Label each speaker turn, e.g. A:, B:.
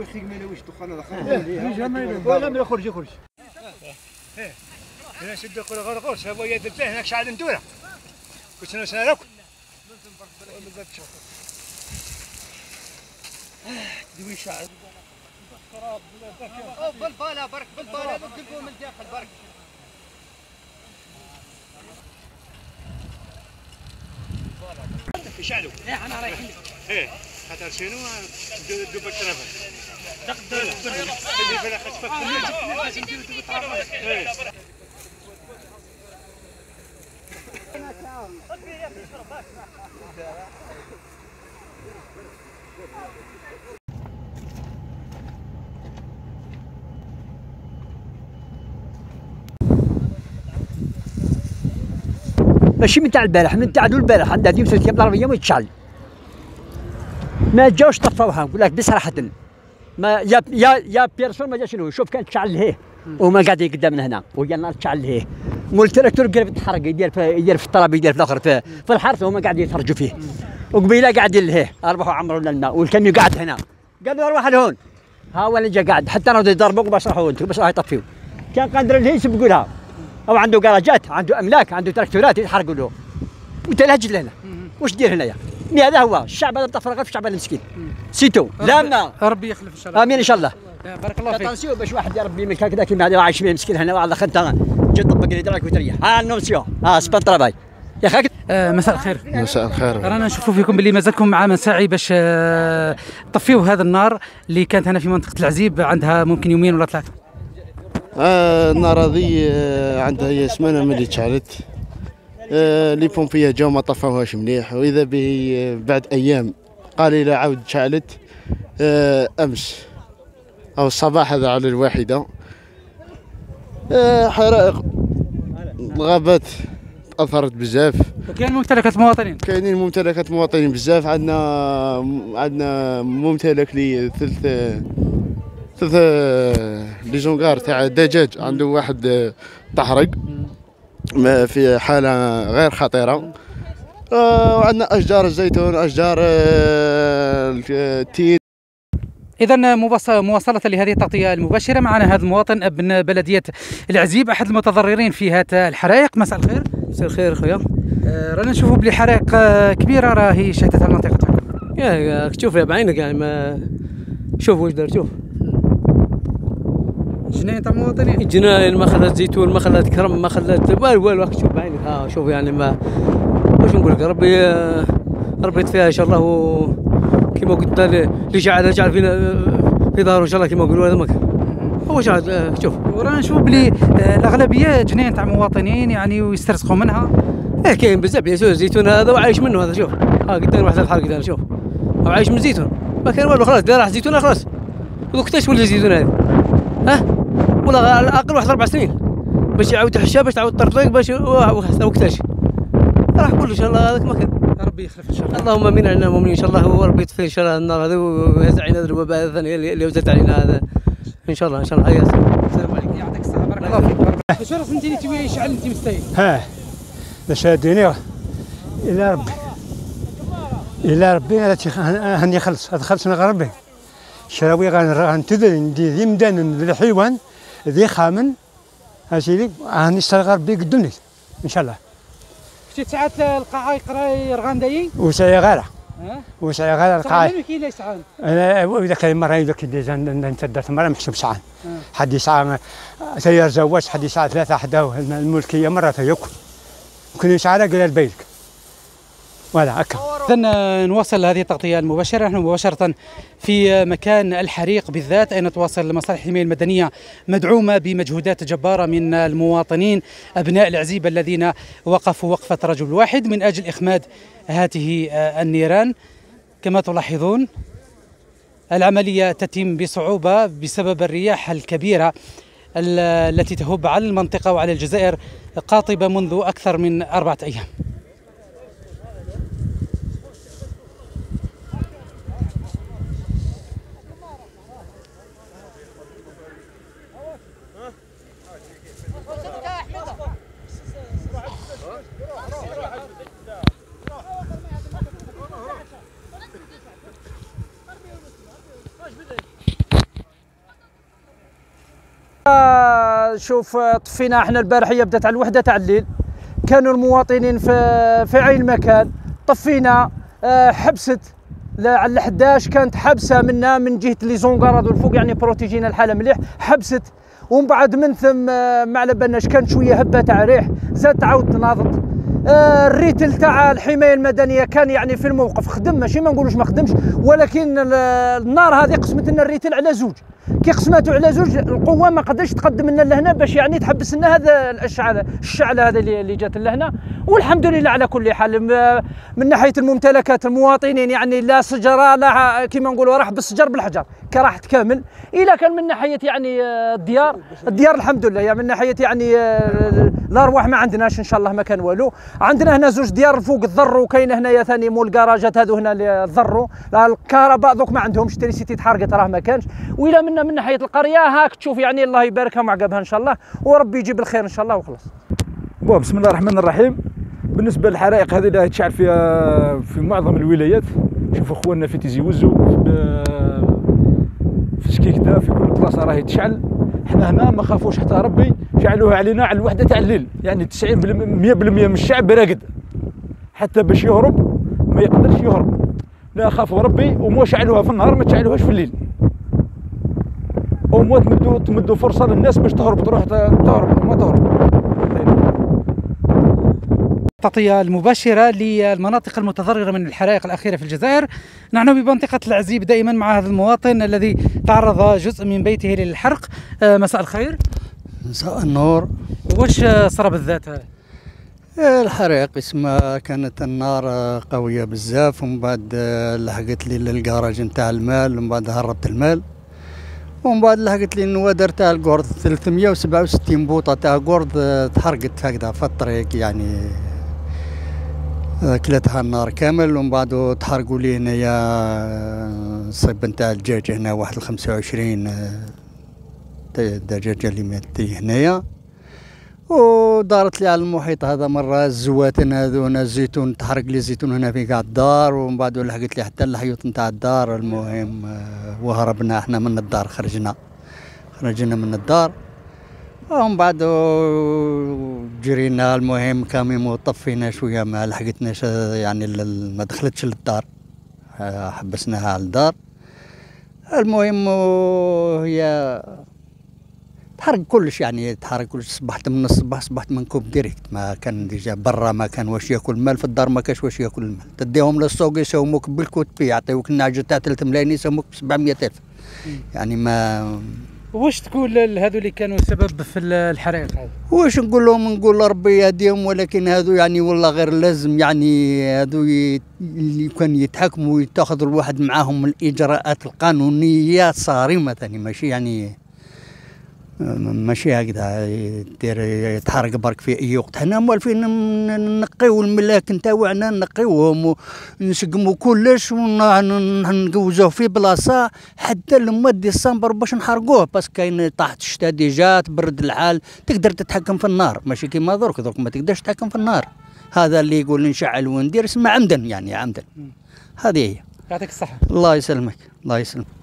A: خيك ما ناويش الدخان هذا خرج
B: ولا ما يخرج يخرج.
C: انا شد غرغوش هو يد الفيه هناك شعل ندوره كنت نسالك دوي شعل
A: بالباله برك بالباله نقلبوا من الداخل برك.
C: في شعلو
A: احنا رايحين
C: خاطر شنو دوب الترافل
A: تقدر
C: اللي فينا خطفك
A: لازم نديروا دوب الترافل.
B: ماشي من تاع البارح، من تاع البارح عندها ديما ثلاث ايام العربيه ما تشعل. ما جاوش طفوها نقول لك بصراحه. ما يا بيرسون ما جا شنو شوف كانت تشعل لهيه وما قاعد قدامنا هنا وهي النار تشعل لهيه. مول التراكتور قلب تحرق يدير في الطلب يدير في الاخر في الحرث وهما قاعدين يتفرجوا فيه. وقبيله قاعدين لهيه اربحوا عمروا لنا الماء والكميو قاعد هنا. قالوا اروح لهون ها هو اللي جا قاعد حتى راهو يضربوا باش راحوا انتم باش راحوا يطفيوا. كان قادر لهيه يسبقوا لها او عنده كراجات عنده املاك عنده تراكتورات يتحرقوا له. وانت لهج لهنا واش دير هنايا؟ هذا هو الشعب هذا مطفر غير في الشعب المسكين سيتو لا ما
D: ربي يخلف ان شاء الله.
B: امين ان شاء الله.
D: بارك الله فيك.
B: اتنسيو باش واحد يربي ملك هكذا كيما هذا عايش به مسكين هنا والله خنت جا طبق لي دراك وتريح ها نونسيو ها سبان طراباي يا اخي.
D: مساء الخير.
E: مساء الخير.
D: رانا نشوفوا فيكم باللي مازالكم مع مساعي باش تطفيو هذا النار اللي كانت هنا في منطقه العزيب عندها ممكن يومين ولا ثلاثه.
E: النار هذه عندها هي سمانه ملي تشعلت. لي بومبيه جاو ما طفوهاش مليح واذا به بعد ايام قليله عاود تشعلت. امس او الصباح هذا على الواحده حرائق الغابات تاثرت بزاف.
D: كاين ممتلكات المواطنين.
E: كاينين ممتلكات مواطنين بزاف. عندنا ممتلك لي ثلاث لي جونغار تاع دجاج عنده واحد تحرق في حاله غير خطيره. وعندنا اشجار الزيتون اشجار التين.
D: إذا مواصلة لهذه التغطية المباشرة معنا هذا المواطن ابن بلدية العزيب أحد المتضررين في هذه الحرائق. مساء الخير.
F: مساء الخير خويا.
D: رانا نشوفوا بلي حرائق كبيرة راهي شهدتها المنطقة تاعكم.
F: يا تشوف بعينك يعني ما شوف واش دار. شوف
D: جناين تاع المواطنين.
F: جناين ما خلات زيتون ما خلات كرم ما خلات والو شوف بعينك. ها شوف يعني ما واش نقول لك ربي يطفيها ان شاء الله. كما قلت اللي جعل فينا في ظهره ان شاء الله كما نقولوا هذا مكان هو شاهد. شوف
D: ورانا نشوف بلي الاغلبيه جناين تاع مواطنين يعني ويسترزقوا منها.
F: كاين بزاف يا سو الزيتون هذا وعايش منه هذا. شوف ها قدام واحد الحرق قدام. شوف هو عايش من الزيتون ما كان والو خلاص راح زيتون خلاص. وقتاش ولي الزيتون هذا ها والله على الاقل واحد 4 سنين باش يعاود تحشى باش تعاود تطرطق باش وقتاش راح كله ان شاء الله هذاك مكان.
D: ربي يخلف ان شاء الله.
F: اللهم امين علينا المؤمنين ان شاء الله. وربي يطفي ان شاء الله النار هذا ويهز علينا الوباء الثاني اللي وزت علينا هذا ان شاء الله ان شاء الله. هيا السلام عليكم.
D: يعطيك الصحه. بارك الله فيك. واش راك فهمتيني تبي يشعل انت مستعد؟
B: ها باش هاديني الا ربي هاني خلص هذا خلص من ربي. شراوي غنتذر ندير مدان بالحيوان ذي خامن هاسيلي هاني استغفر ربي قدوني ان شاء الله.
D: شتي ساعات القاعه راهي رغاندايين
B: وساي غاره وساي غاره القاعه.
D: ساعه كاين لا ساعه.
B: اذا كان مره اذا كنت نتدرت مره محسوب ساعه. حد ساعه سير زواج حد ساعه 3 حدا الملكيه مره فيك كل ساعه قال البيت ولا هكا.
D: إذا نواصل هذه التغطية المباشرة. نحن مباشرة في مكان الحريق بالذات أين تواصل مصالح الحماية المدنية مدعومة بمجهودات جبارة من المواطنين أبناء العزيب الذين وقفوا وقفة رجل واحد من أجل إخماد هذه النيران. كما تلاحظون العملية تتم بصعوبة بسبب الرياح الكبيرة التي تهب على المنطقة وعلى الجزائر قاطبة منذ أكثر من 4 أيام.
G: شوف طفينا احنا البارحيه بدات على الوحده تاع الليل، كانوا المواطنين في عين المكان، طفينا حبست على 11 كانت حبسه منا من جهه لي زونكار هذو الفوق يعني بروتيجينا الحاله مليح، حبست ومن بعد من ثم ما على بالناش كانت شويه هبه تاع ريح زاد تعاود تناضت. الريتل تاع الحمايه المدنيه كان يعني في الموقف خدم، ماشي ما نقولوش ما خدمش، ولكن النار هذه قسمت لنا الريتل على زوج، كي قسمته على زوج القوه ما قدرش تقدم لنا لهنا باش يعني تحبس لنا هذا الشعله هذه اللي جات لهنا. والحمد لله على كل حال من ناحيه الممتلكات المواطنين يعني لا سجره لا كما نقولوا راح بالسجر بالحجر كراحت كامل. الا كان من ناحيه يعني الديار الحمد لله يعني من ناحيه يعني الارواح ما عندناش ان شاء الله ما كان والو. عندنا هنا زوج ديار فوق الضرو وكاين هنايا ثاني مول الكراجات هذو هنا الضرو، الكهرباء دوك ما عندهمش، تريسيتي تحرقت راه ما كانش. وإلا من ناحيه القريه هاك تشوف يعني الله يباركها معقبها ان شاء الله وربي يجيب الخير ان شاء الله وخلاص.
H: بسم الله الرحمن الرحيم. بالنسبه للحرائق هذه اللي تشعل في معظم الولايات، شوفوا اخواننا في تيزي وزو في سكيكدا في كل بلاصه راهي تشعل. حنا هنا ما خافوش حتى ربي شعلوها علينا على الوحده تاع الليل، يعني 90% 100% من الشعب راقد، حتى باش يهرب ما يقدرش يهرب، لا خافوا ربي ومو شعلوها في النهار ما تشعلوهاش في الليل، ومو تمدوا فرصه للناس باش تهرب تروح تهرب وما تهرب.
D: التغطية المباشرة للمناطق المتضررة من الحرائق الأخيرة في الجزائر. نحن بمنطقة العزيب دائما مع هذا المواطن الذي تعرض جزء من بيته للحرق. مساء الخير.
I: مساء النور.
D: واش صرا بالذات هذا؟
I: الحرائق اسمها كانت النار قوية بزاف، ومن بعد لحقت لي للكراج نتاع المال، ومن بعد هربت المال، ومن بعد لحقت لي النوادر تاع القرد 367 بوطة تاع قرد تحرقت هكذا في الطريق، يعني كلتها النار كامل. ومن بعد تحرقوا لي هنايا صيب نتاع الدجاج هنا 25 دجاجة اللي ماتت هنايا، ودارت لي على المحيط هذا مرة الزواتن هذو هنا الزيتون تحرق لي الزيتون هنا في قاع الدار، ومن بعد لحقت لي حتى الحيوط نتاع الدار. المهم وهربنا احنا من الدار، خرجنا من الدار، ومن بعد جرينا. المهم كاميمو طفينا شويه ما لحقتناش يعني ما دخلتش للدار، حبسناها على الدار. المهم هي تحرق كلش، يعني تحرق كلش. صبحت من الصباح صبحت منكوب ديريكت، ما كان ديجا برا ما كان واش ياكل المال، في الدار ما كاش واش ياكل المال. تديهم للسوق يسوموك بالكوت بي، يعطيوك النعجه تاع 3 ملايين يسوموك ب 700,000 يعني ما. واش تقول هذو اللي كانوا سبب في الحرائق هذه؟ واش نقول لهم؟ نقول ربي يهديهم، ولكن هذو يعني والله غير لازم يعني هذو اللي كان يتحكموا ويتاخذ الواحد معاهم الإجراءات القانونية صارمة ثاني، ماشي يعني ماشي هكذا دير يتحرق برك في اي وقت. حنا موالفين نقيو الملاكن تاوعنا، نقيوهم ونسقموا كلش ونجوزوه في بلاصه حتى لما ديسمبر باش نحرقوه، بس كاين طاحت الشتا ديجا تبرد الحال، تقدر تتحكم في النار ماشي كيما درك ما تقدرش تتحكم في النار. هذا اللي يقول نشعل وندير اسمه عمدا، يعني عمدا. هذه هي. يعطيك الصحه. الله يسلمك الله يسلمك.